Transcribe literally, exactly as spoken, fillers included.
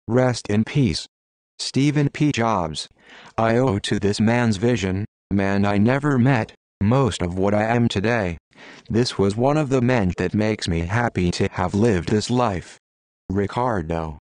Rest in peace. Stephen P. Jobs. I owe to this man's vision, man I never met, most of what I am today. This was one of the men that makes me happy to have lived this life. Ricardo.